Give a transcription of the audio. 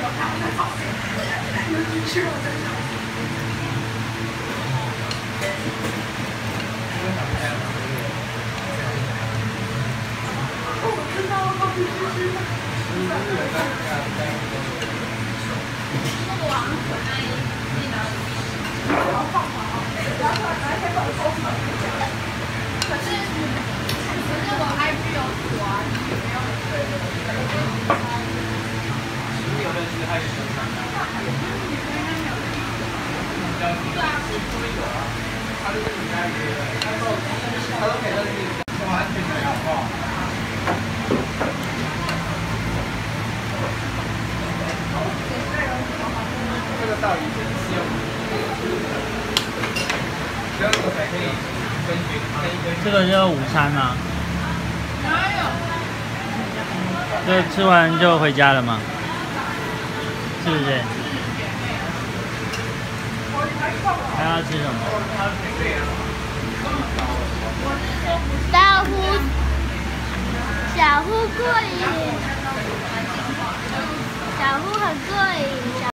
这个道理是适用。这样子才可以分均分一分。 这个就是午餐吗？ 哪有？ 就吃完就回家了吗？是不是？还要吃什么？ 大呼小呼过瘾，小呼很过瘾。